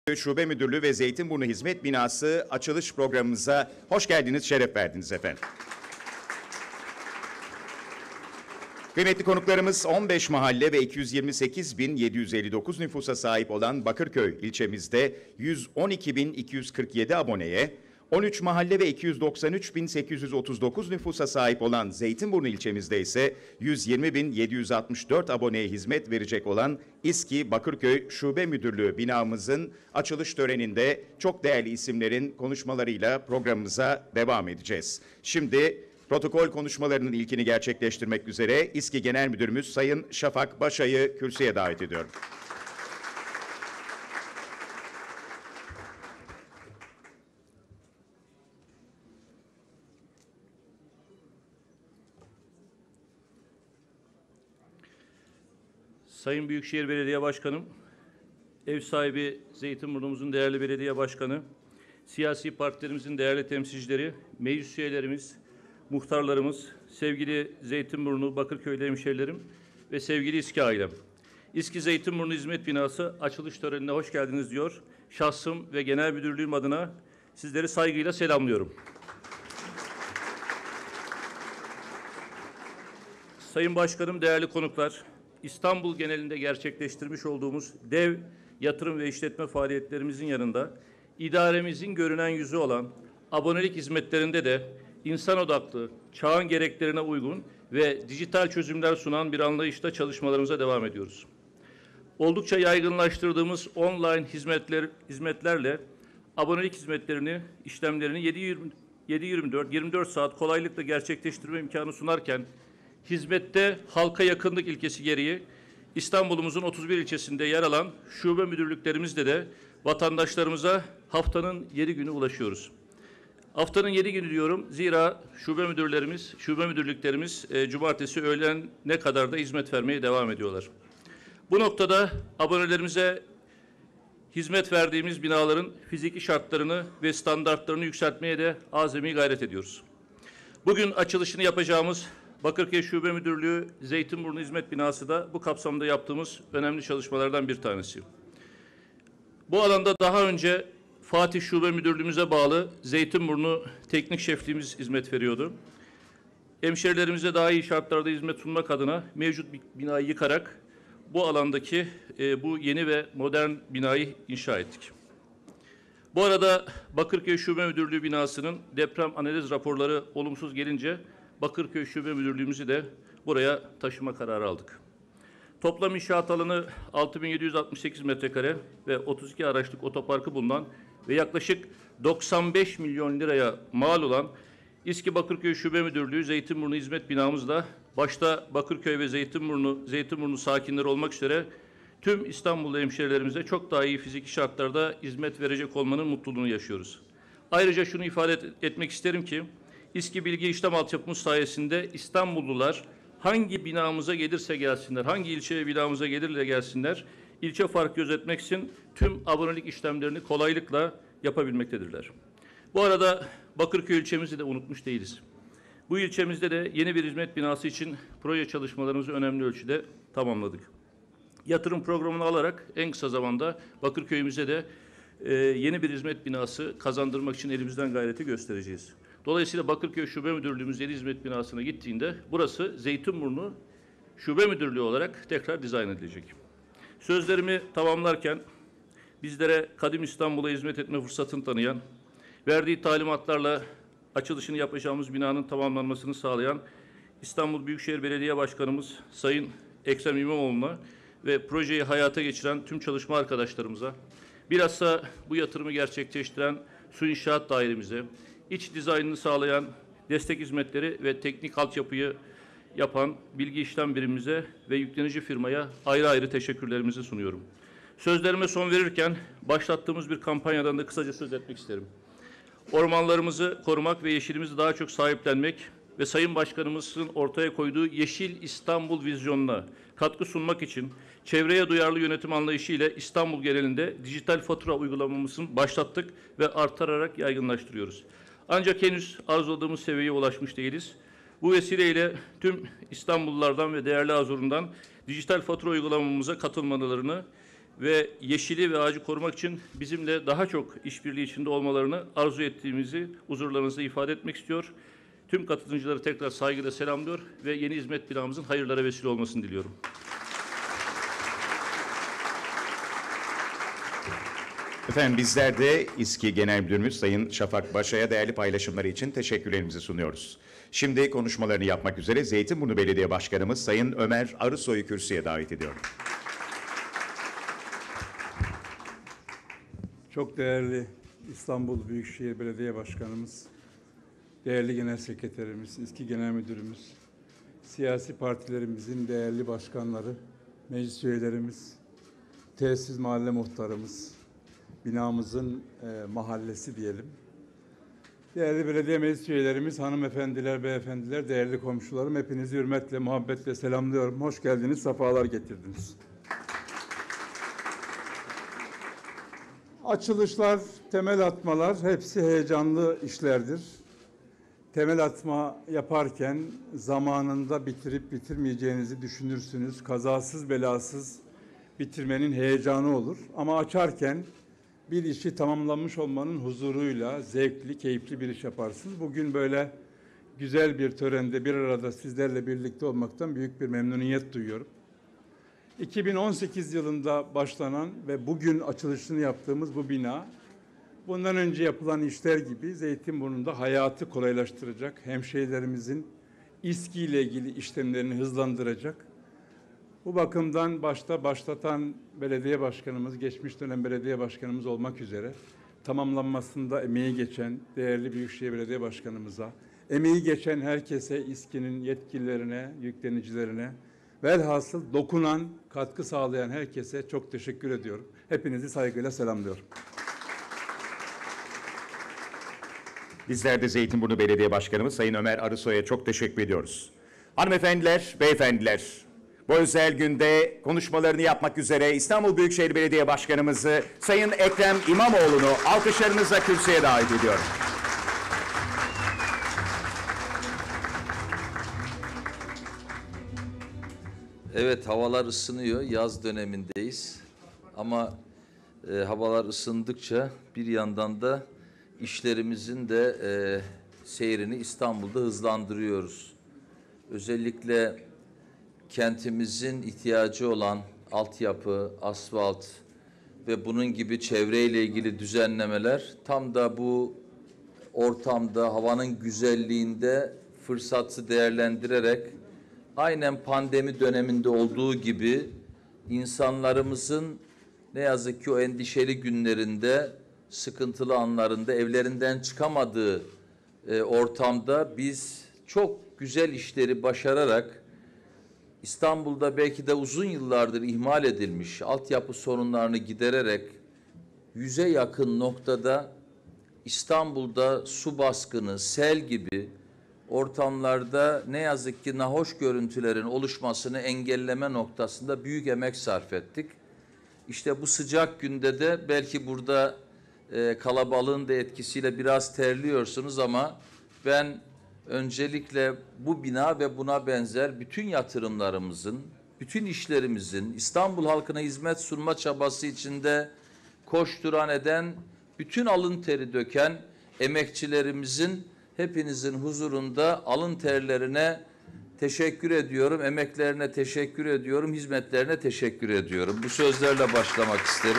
Şube Müdürlüğü ve Zeytinburnu Hizmet Binası açılış programımıza hoş geldiniz, şeref verdiniz efendim. Kıymetli konuklarımız 15 mahalle ve 228.759 nüfusa sahip olan Bakırköy ilçemizde 112.247 aboneye, 13 mahalle ve 293.839 nüfusa sahip olan Zeytinburnu ilçemizde ise 120.764 aboneye hizmet verecek olan İSKİ Bakırköy Şube Müdürlüğü binamızın açılış töreninde çok değerli isimlerin konuşmalarıyla programımıza devam edeceğiz. Şimdi protokol konuşmalarının ilkini gerçekleştirmek üzere İSKİ Genel Müdürümüz Sayın Şafak Başay'ı kürsüye davet ediyorum. Sayın Büyükşehir Belediye Başkanım, ev sahibi Zeytinburnu'muzun değerli belediye başkanı, siyasi partilerimizin değerli temsilcileri, meclis üyelerimiz, muhtarlarımız, sevgili Zeytinburnu, Bakırköy'lü hemşehrilerim ve sevgili İSKİ ailem. İSKİ Zeytinburnu Hizmet Binası açılış törenine hoş geldiniz diyor. Şahsım ve genel müdürlüğüm adına sizleri saygıyla selamlıyorum. Sayın Başkanım, değerli konuklar, İstanbul genelinde gerçekleştirmiş olduğumuz dev yatırım ve işletme faaliyetlerimizin yanında idaremizin görünen yüzü olan abonelik hizmetlerinde de insan odaklı, çağın gereklerine uygun ve dijital çözümler sunan bir anlayışla çalışmalarımıza devam ediyoruz. Oldukça yaygınlaştırdığımız online hizmetlerle abonelik hizmetlerini, işlemlerini 7/24 saat kolaylıkla gerçekleştirme imkanı sunarken, hizmette halka yakınlık ilkesi gereği İstanbul'umuzun 31 ilçesinde yer alan şube müdürlüklerimizde de vatandaşlarımıza haftanın 7 günü ulaşıyoruz. Haftanın 7 günü diyorum, zira şube müdürlüklerimiz cumartesi öğlene kadar da hizmet vermeye devam ediyorlar. Bu noktada abonelerimize hizmet verdiğimiz binaların fiziki şartlarını ve standartlarını yükseltmeye de azami gayret ediyoruz. Bugün açılışını yapacağımız Bakırköy Şube Müdürlüğü Zeytinburnu Hizmet Binası da bu kapsamda yaptığımız önemli çalışmalardan bir tanesi. Bu alanda daha önce Fatih Şube Müdürlüğümüze bağlı Zeytinburnu Teknik Şefliğimiz hizmet veriyordu. Hemşerilerimize daha iyi şartlarda hizmet sunmak adına mevcut bir binayı yıkarak bu alandaki bu yeni ve modern binayı inşa ettik. Bu arada Bakırköy Şube Müdürlüğü binasının deprem analiz raporları olumsuz gelince Bakırköy Şube Müdürlüğümüzü de buraya taşıma kararı aldık. Toplam inşaat alanı 6.768 metrekare ve 32 araçlık otoparkı bulunan ve yaklaşık 95 milyon liraya mal olan İSKİ Bakırköy Şube Müdürlüğü Zeytinburnu Hizmet Binamızda başta Bakırköy ve Zeytinburnu sakinleri olmak üzere tüm İstanbullu hemşehrilerimize çok daha iyi fiziki şartlarda hizmet verecek olmanın mutluluğunu yaşıyoruz. Ayrıca şunu ifade etmek isterim ki İSKİ bilgi işlem altyapımız sayesinde İstanbullular hangi binamıza gelirse gelsinler, hangi ilçeye binamıza gelirle gelsinler, ilçe farkı gözetmeksizin tüm abonelik işlemlerini kolaylıkla yapabilmektedirler. Bu arada Bakırköy ilçemizi de unutmuş değiliz. Bu ilçemizde de yeni bir hizmet binası için proje çalışmalarımızı önemli ölçüde tamamladık. Yatırım programını alarak en kısa zamanda Bakırköy'ümüze de yeni bir hizmet binası kazandırmak için elimizden gayreti göstereceğiz. Dolayısıyla Bakırköy Şube Müdürlüğümüz yeni hizmet binasına gittiğinde burası Zeytinburnu Şube Müdürlüğü olarak tekrar dizayn edilecek. Sözlerimi tamamlarken bizlere Kadim İstanbul'a hizmet etme fırsatını tanıyan, verdiği talimatlarla açılışını yapacağımız binanın tamamlanmasını sağlayan İstanbul Büyükşehir Belediye Başkanımız Sayın Ekrem İmamoğlu'na ve projeyi hayata geçiren tüm çalışma arkadaşlarımıza, bilhassa bu yatırımı gerçekleştiren Su İnşaat Dairemize, iç dizaynını sağlayan destek hizmetleri ve teknik altyapıyı yapan bilgi işlem birimimize ve yüklenici firmaya ayrı ayrı teşekkürlerimizi sunuyorum. Sözlerime son verirken başlattığımız bir kampanyadan da kısaca söz etmek isterim. Ormanlarımızı korumak ve yeşilimizi daha çok sahiplenmek ve Sayın Başkanımızın ortaya koyduğu Yeşil İstanbul vizyonuna katkı sunmak için çevreye duyarlı yönetim anlayışı ile İstanbul genelinde dijital fatura uygulamamızı başlattık ve artırarak yaygınlaştırıyoruz. Ancak henüz arzuladığımız seviyeye ulaşmış değiliz. Bu vesileyle tüm İstanbullulardan ve değerli Azur'undan dijital fatura uygulamamıza katılmalarını ve yeşili ve ağacı korumak için bizimle daha çok işbirliği içinde olmalarını arzu ettiğimizi huzurlarınızda ifade etmek istiyor. Tüm katılımcıları tekrar saygıyla selamlıyor ve yeni hizmet binamızın hayırlara vesile olmasını diliyorum. Efendim bizler de İSKİ Genel Müdürümüz Sayın Şafak Başay'a değerli paylaşımları için teşekkürlerimizi sunuyoruz. Şimdi konuşmalarını yapmak üzere Zeytinburnu Belediye Başkanımız Sayın Ömer Arısoy'u kürsüye davet ediyorum. Çok değerli İstanbul Büyükşehir Belediye Başkanımız, değerli Genel Sekreterimiz, İSKİ Genel Müdürümüz, siyasi partilerimizin değerli başkanları, meclis üyelerimiz, tesis mahalle muhtarımız, binamızın mahallesi diyelim. Değerli belediye meclis üyelerimiz, hanımefendiler, beyefendiler, değerli komşularım, hepinizi hürmetle, muhabbetle selamlıyorum. Hoş geldiniz, sefalar getirdiniz. Açılışlar, temel atmalar hepsi heyecanlı işlerdir. Temel atma yaparken zamanında bitirip bitirmeyeceğinizi düşünürsünüz. Kazasız belasız bitirmenin heyecanı olur. Ama açarken bir işi tamamlanmış olmanın huzuruyla zevkli, keyifli bir iş yaparsınız. Bugün böyle güzel bir törende bir arada sizlerle birlikte olmaktan büyük bir memnuniyet duyuyorum. 2018 yılında başlanan ve bugün açılışını yaptığımız bu bina, bundan önce yapılan işler gibi Zeytinburnu'nda hayatı kolaylaştıracak, hemşehrilerimizin İSKİ ile ilgili işlemlerini hızlandıracak. Bu bakımdan başlatan belediye başkanımız, geçmiş dönem belediye başkanımız olmak üzere tamamlanmasında emeği geçen değerli Büyükşehir Belediye Başkanımıza, emeği geçen herkese, İSKİ'nin yetkililerine, yüklenicilerine, velhasıl dokunan, katkı sağlayan herkese çok teşekkür ediyorum. Hepinizi saygıyla selamlıyorum. Bizler de Zeytinburnu Belediye Başkanımız Sayın Ömer Arısoy'a çok teşekkür ediyoruz. Hanımefendiler, beyefendiler, bu özel günde konuşmalarını yapmak üzere İstanbul Büyükşehir Belediye Başkanımızı Sayın Ekrem İmamoğlu'nu alkışlarınızla kürsüye davet ediyorum. Evet, havalar ısınıyor, yaz dönemindeyiz. Ama havalar ısındıkça bir yandan da işlerimizin de seyrini İstanbul'da hızlandırıyoruz. Özellikle kentimizin ihtiyacı olan altyapı, asfalt ve bunun gibi çevreyle ilgili düzenlemeler tam da bu ortamda, havanın güzelliğinde fırsatı değerlendirerek aynen pandemi döneminde olduğu gibi insanlarımızın ne yazık ki o endişeli günlerinde, sıkıntılı anlarında evlerinden çıkamadığı ortamda biz çok güzel işleri başararak İstanbul'da belki de uzun yıllardır ihmal edilmiş altyapı sorunlarını gidererek 100'e yakın noktada İstanbul'da su baskını, sel gibi ortamlarda ne yazık ki nahoş görüntülerin oluşmasını engelleme noktasında büyük emek sarf ettik. İşte bu sıcak günde de belki burada kalabalığın da etkisiyle biraz terliyorsunuz ama ben öncelikle bu bina ve buna benzer bütün yatırımlarımızın, bütün işlerimizin İstanbul halkına hizmet sunma çabası içinde koşturan eden, bütün alın teri döken emekçilerimizin hepinizin huzurunda alın terlerine teşekkür ediyorum, emeklerine teşekkür ediyorum, hizmetlerine teşekkür ediyorum. Bu sözlerle başlamak isterim.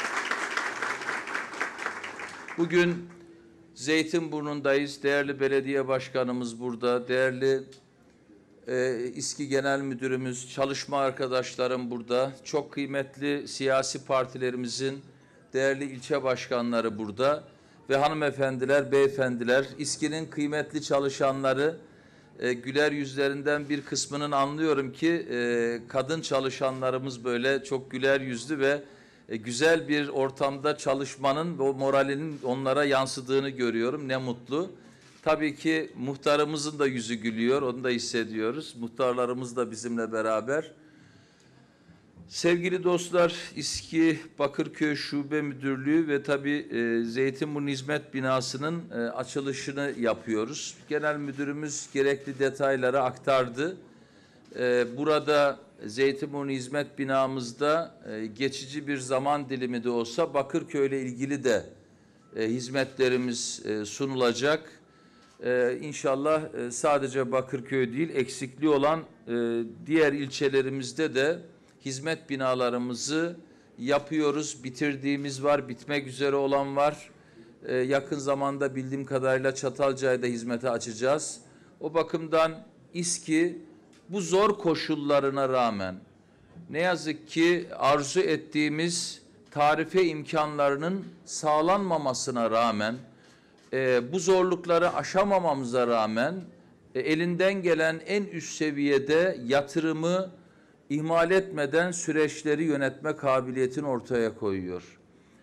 Bugün Zeytinburnu'ndayız. Değerli belediye başkanımız burada, değerli İSKİ Genel Müdürümüz, çalışma arkadaşlarım burada, çok kıymetli siyasi partilerimizin değerli ilçe başkanları burada ve hanımefendiler, beyefendiler, İSKİ'nin kıymetli çalışanları, güler yüzlerinden bir kısmının anlıyorum ki kadın çalışanlarımız böyle çok güler yüzlü ve güzel bir ortamda çalışmanın ve o moralinin onlara yansıdığını görüyorum. Ne mutlu. Tabii ki muhtarımızın da yüzü gülüyor, onu da hissediyoruz. Muhtarlarımız da bizimle beraber. Sevgili dostlar, İSKİ Bakırköy Şube Müdürlüğü ve tabii Zeytinburnu Hizmet Binası'nın açılışını yapıyoruz. Genel Müdürümüz gerekli detayları aktardı. Burada Zeytinburnu Hizmet Binamızda geçici bir zaman dilimi de olsa Bakırköy ile ilgili de hizmetlerimiz sunulacak. İnşallah sadece Bakırköy değil, eksikliği olan diğer ilçelerimizde de hizmet binalarımızı yapıyoruz. Bitirdiğimiz var, bitmek üzere olan var. Yakın zamanda bildiğim kadarıyla Çatalca'yı da hizmete açacağız. O bakımdan İSKİ bu zor koşullarına rağmen ne yazık ki arzu ettiğimiz tarife imkanlarının sağlanmamasına rağmen bu zorlukları aşamamamıza rağmen elinden gelen en üst seviyede yatırımı ihmal etmeden süreçleri yönetme kabiliyetini ortaya koyuyor.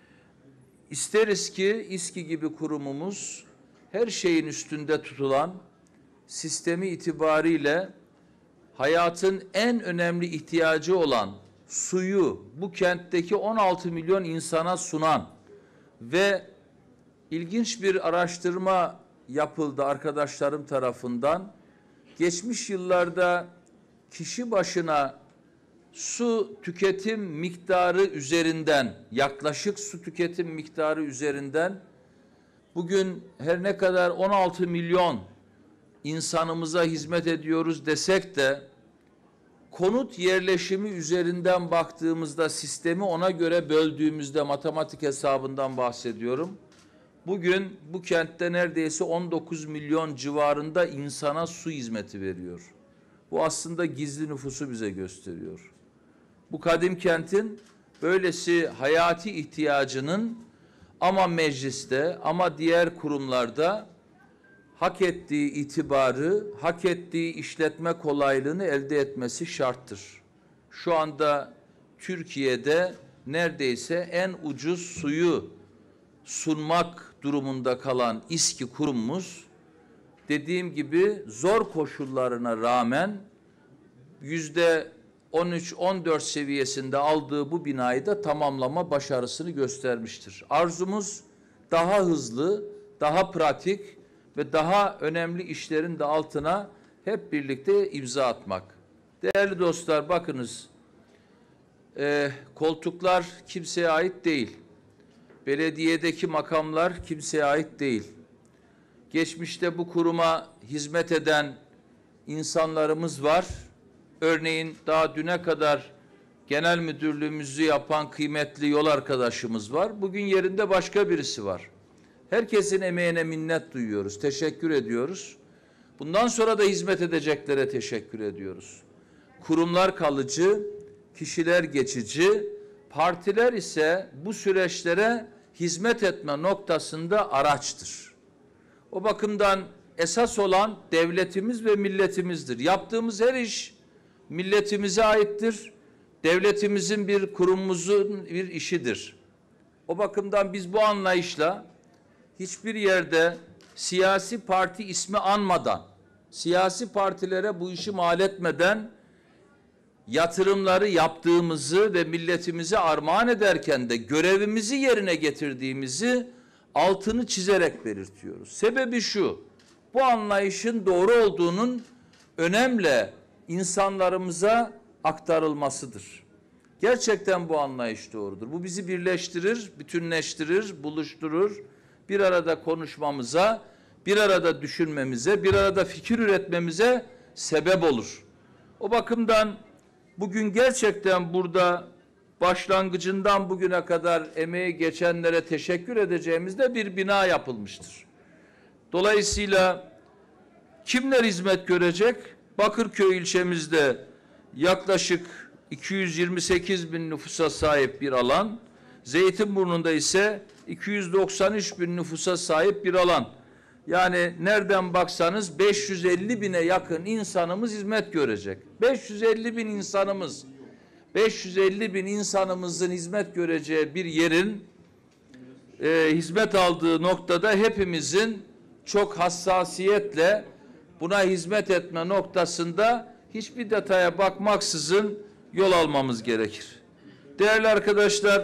İsteriz ki İSKİ gibi kurumumuz her şeyin üstünde tutulan sistemi itibariyle hayatın en önemli ihtiyacı olan suyu bu kentteki 16 milyon insana sunan ve ilginç bir araştırma yapıldı arkadaşlarım tarafından. Geçmiş yıllarda kişi başına su tüketim miktarı üzerinden, yaklaşık su tüketim miktarı üzerinden bugün her ne kadar 16 milyon insanımıza hizmet ediyoruz desek de konut yerleşimi üzerinden baktığımızda, sistemi ona göre böldüğümüzde, matematik hesabından bahsediyorum. Bugün bu kentte neredeyse 19 milyon civarında insana su hizmeti veriyor. Bu aslında gizli nüfusu bize gösteriyor. Bu kadim kentin böylesi hayati ihtiyacının ama mecliste ama diğer kurumlarda hak ettiği itibarı, hak ettiği işletme kolaylığını elde etmesi şarttır. Şu anda Türkiye'de neredeyse en ucuz suyu sunmak durumunda kalan İSKİ kurumumuz, dediğim gibi zor koşullarına rağmen %13-14 seviyesinde aldığı bu binayı da tamamlama başarısını göstermiştir. Arzumuz daha hızlı, daha pratik ve daha önemli işlerin de altına hep birlikte imza atmak. Değerli dostlar, bakınız, koltuklar kimseye ait değil. Belediyedeki makamlar kimseye ait değil. Geçmişte bu kuruma hizmet eden insanlarımız var. Örneğin daha düne kadar genel müdürlüğümüzü yapan kıymetli yol arkadaşımız var. Bugün yerinde başka birisi var. Herkesin emeğine minnet duyuyoruz, teşekkür ediyoruz. Bundan sonra da hizmet edeceklere teşekkür ediyoruz. Kurumlar kalıcı, kişiler geçici, partiler ise bu süreçlere hizmet etme noktasında araçtır. O bakımdan esas olan devletimiz ve milletimizdir. Yaptığımız her iş milletimize aittir. Devletimizin bir kurumumuzun bir işidir. O bakımdan biz bu anlayışla hiçbir yerde siyasi parti ismi anmadan, siyasi partilere bu işi mal etmeden yatırımları yaptığımızı ve milletimize armağan ederken de görevimizi yerine getirdiğimizi altını çizerek belirtiyoruz. Sebebi şu, bu anlayışın doğru olduğunun önemli insanlarımıza aktarılmasıdır. Gerçekten bu anlayış doğrudur. Bu bizi birleştirir, bütünleştirir, buluşturur. Bir arada konuşmamıza, bir arada düşünmemize, bir arada fikir üretmemize sebep olur. O bakımdan bugün gerçekten burada başlangıcından bugüne kadar emeği geçenlere teşekkür edeceğimizde bir bina yapılmıştır. Dolayısıyla kimler hizmet görecek? Bakırköy ilçemizde yaklaşık 228 bin nüfusa sahip bir alan, Zeytinburnu'nda ise 293 bin nüfusa sahip bir alan. Yani nereden baksanız 550 bine yakın insanımız hizmet görecek. 550 bin insanımız, 550 bin insanımızın hizmet göreceği bir yerin hizmet aldığı noktada hepimizin çok hassasiyetle buna hizmet etme noktasında hiçbir detaya bakmaksızın yol almamız gerekir. Değerli arkadaşlar,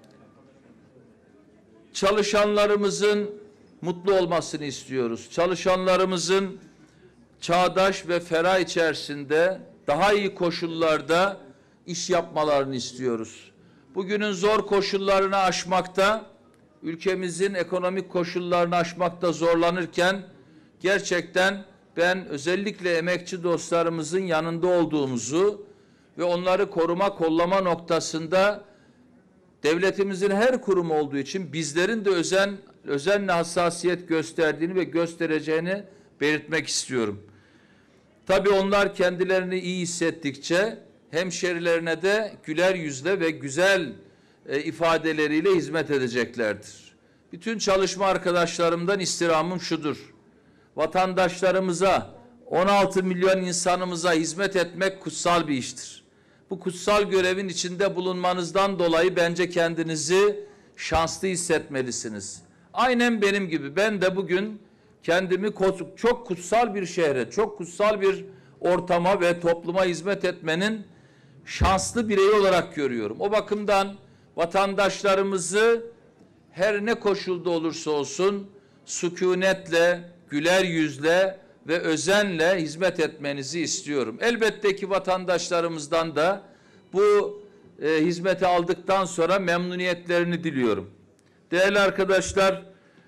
çalışanlarımızın mutlu olmasını istiyoruz. Çalışanlarımızın çağdaş ve ferah içerisinde daha iyi koşullarda iş yapmalarını istiyoruz. Bugünün zor koşullarını aşmakta, ülkemizin ekonomik koşullarını aşmakta zorlanırken gerçekten ben özellikle emekçi dostlarımızın yanında olduğumuzu ve onları koruma kollama noktasında devletimizin her kurumu olduğu için bizlerin de özenle hassasiyet gösterdiğini ve göstereceğini belirtmek istiyorum. Tabii onlar kendilerini iyi hissettikçe hemşerilerine de güler yüzle ve güzel ifadeleriyle hizmet edeceklerdir. Bütün çalışma arkadaşlarımdan istirhamım şudur: vatandaşlarımıza, 16 milyon insanımıza hizmet etmek kutsal bir iştir. Bu kutsal görevin içinde bulunmanızdan dolayı bence kendinizi şanslı hissetmelisiniz. Aynen benim gibi. Ben de bugün kendimi çok kutsal bir şehre, çok kutsal bir ortama ve topluma hizmet etmenin şanslı bireyi olarak görüyorum. O bakımdan vatandaşlarımızı her ne koşulda olursa olsun sükunetle, güler yüzle ve özenle hizmet etmenizi istiyorum. Elbette ki vatandaşlarımızdan da bu hizmeti aldıktan sonra memnuniyetlerini diliyorum. Değerli arkadaşlar,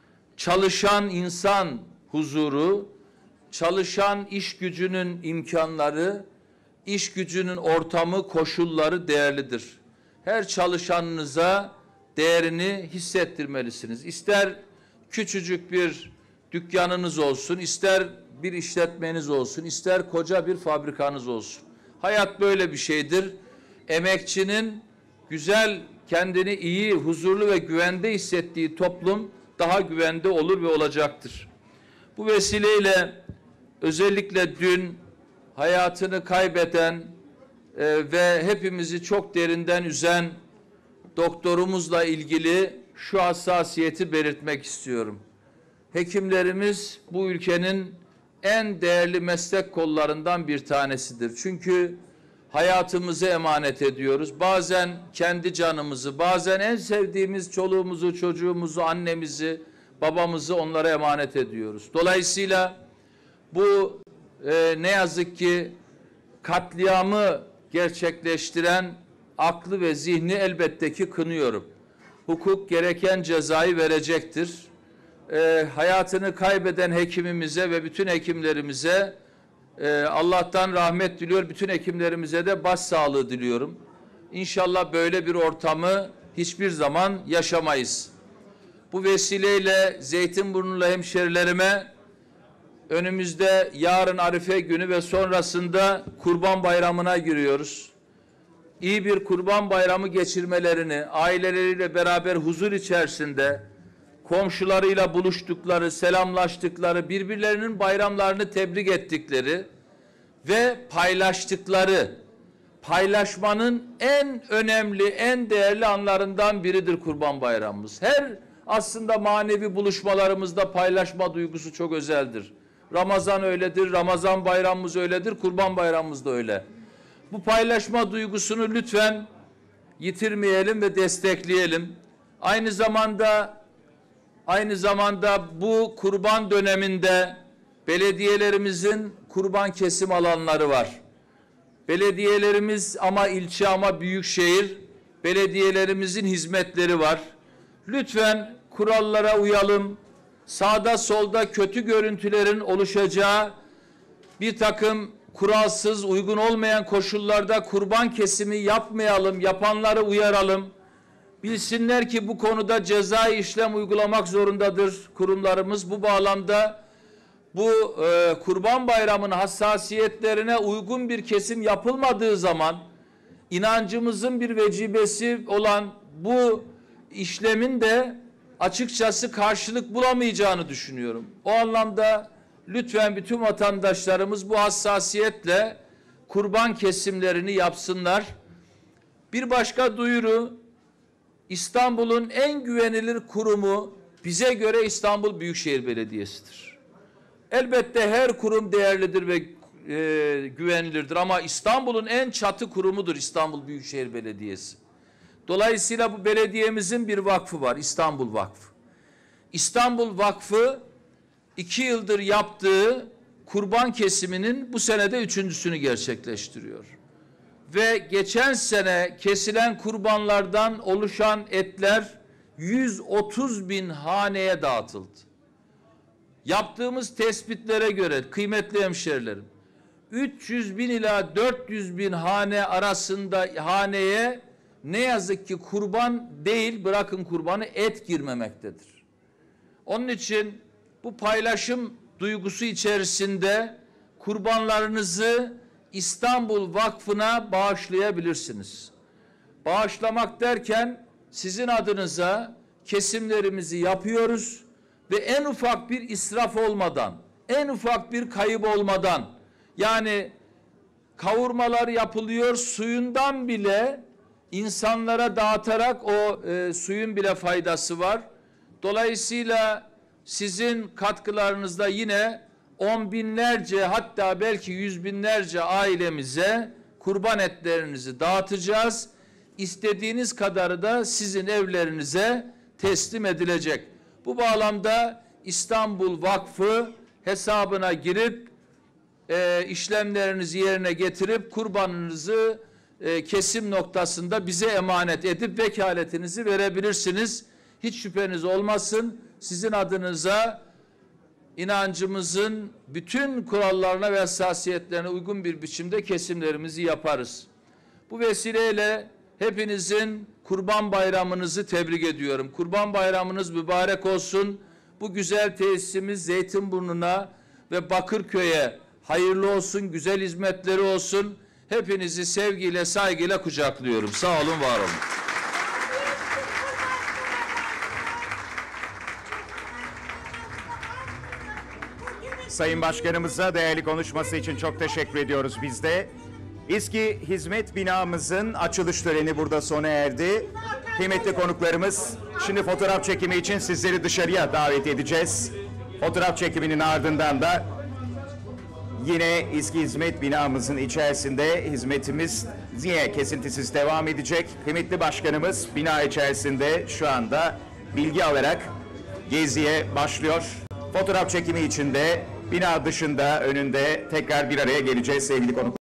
çalışan insan huzuru, çalışan iş gücünün imkanları, iş gücünün ortamı, koşulları değerlidir. Her çalışanınıza değerini hissettirmelisiniz. İster küçücük bir dükkanınız olsun, ister bir işletmeniz olsun, ister koca bir fabrikanız olsun. Hayat böyle bir şeydir. Emekçinin güzel, kendini iyi, huzurlu ve güvende hissettiği toplum daha güvende olur ve olacaktır. Bu vesileyle özellikle dün hayatını kaybeden ve hepimizi çok derinden üzen doktorumuzla ilgili şu hassasiyeti belirtmek istiyorum. Hekimlerimiz bu ülkenin en değerli meslek kollarından bir tanesidir. Çünkü hayatımızı emanet ediyoruz. Bazen kendi canımızı, bazen en sevdiğimiz çoluğumuzu, çocuğumuzu, annemizi, babamızı onlara emanet ediyoruz. Dolayısıyla bu ne yazık ki katliamı gerçekleştiren aklı ve zihni elbette ki kınıyorum. Hukuk gereken cezayı verecektir. Hayatını kaybeden hekimimize ve bütün hekimlerimize Allah'tan rahmet diliyor. Bütün hekimlerimize de başsağlığı diliyorum. İnşallah böyle bir ortamı hiçbir zaman yaşamayız. Bu vesileyle Zeytinburnu'lu hemşerilerime önümüzde yarın Arife günü ve sonrasında Kurban Bayramı'na giriyoruz. İyi bir Kurban Bayramı geçirmelerini, aileleriyle beraber huzur içerisinde, komşularıyla buluştukları, selamlaştıkları, birbirlerinin bayramlarını tebrik ettikleri ve paylaştıkları, paylaşmanın en önemli, en değerli anlarından biridir Kurban Bayramımız. Her aslında manevi buluşmalarımızda paylaşma duygusu çok özeldir. Ramazan öyledir, Ramazan bayramımız öyledir, Kurban Bayramımız da öyle. Bu paylaşma duygusunu lütfen yitirmeyelim ve destekleyelim. Aynı zamanda bu kurban döneminde belediyelerimizin kurban kesim alanları var. Belediyelerimiz ama ilçe ama büyükşehir belediyelerimizin hizmetleri var. Lütfen kurallara uyalım. Sağda solda kötü görüntülerin oluşacağı bir takım kuralsız, uygun olmayan koşullarda kurban kesimi yapmayalım, yapanları uyaralım. Bilsinler ki bu konuda cezai işlem uygulamak zorundadır kurumlarımız. Bu bağlamda bu Kurban Bayramı'nın hassasiyetlerine uygun bir kesim yapılmadığı zaman inancımızın bir vecibesi olan bu işlemin de açıkçası karşılık bulamayacağını düşünüyorum. O anlamda lütfen bütün vatandaşlarımız bu hassasiyetle kurban kesimlerini yapsınlar. Bir başka duyuru, İstanbul'un en güvenilir kurumu bize göre İstanbul Büyükşehir Belediyesi'dir. Elbette her kurum değerlidir ve güvenilirdir ama İstanbul'un en çatı kurumudur İstanbul Büyükşehir Belediyesi. Dolayısıyla bu belediyemizin bir vakfı var, İstanbul Vakfı. İstanbul Vakfı 2 yıldır yaptığı kurban kesiminin bu senede 3.'sünü gerçekleştiriyor. Ve geçen sene kesilen kurbanlardan oluşan etler 130 bin haneye dağıtıldı. Yaptığımız tespitlere göre kıymetli hemşerilerim, 300 bin ila 400 bin hane arasında haneye ne yazık ki kurban değil, bırakın kurbanı, et girmemektedir. Onun için bu paylaşım duygusu içerisinde kurbanlarınızı İstanbul Vakfı'na bağışlayabilirsiniz. Bağışlamak derken sizin adınıza kesimlerimizi yapıyoruz ve en ufak bir israf olmadan, en ufak bir kayıp olmadan, yani kavurmalar yapılıyor, suyundan bile insanlara dağıtarak o suyun bile faydası var. Dolayısıyla sizin katkılarınızda yine 10 binlerce, hatta belki 100 binlerce ailemize kurban etlerinizi dağıtacağız. İstediğiniz kadarı da sizin evlerinize teslim edilecek. Bu bağlamda İstanbul Vakfı hesabına girip işlemlerinizi yerine getirip kurbanınızı kesim noktasında bize emanet edip vekaletinizi verebilirsiniz. Hiç şüpheniz olmasın. Sizin adınıza inancımızın bütün kurallarına ve hassasiyetlerine uygun bir biçimde kesimlerimizi yaparız. Bu vesileyle hepinizin Kurban Bayramınızı tebrik ediyorum. Kurban Bayramınız mübarek olsun. Bu güzel tesisimiz Zeytinburnu'na ve Bakırköy'e hayırlı olsun, güzel hizmetleri olsun. Hepinizi sevgiyle, saygıyla kucaklıyorum. Sağ olun, var olun. Sayın Başkanımıza değerli konuşması için çok teşekkür ediyoruz biz de. İSKİ Hizmet Binamızın açılış töreni burada sona erdi. Kıymetli konuklarımız, şimdi fotoğraf çekimi için sizleri dışarıya davet edeceğiz. Fotoğraf çekiminin ardından da yine İSKİ Hizmet Binamızın içerisinde hizmetimiz yine kesintisiz devam edecek. Kıymetli başkanımız bina içerisinde şu anda bilgi alarak geziye başlıyor. Fotoğraf çekimi için de bina dışında, önünde tekrar bir araya geleceğiz sevgili konuklar.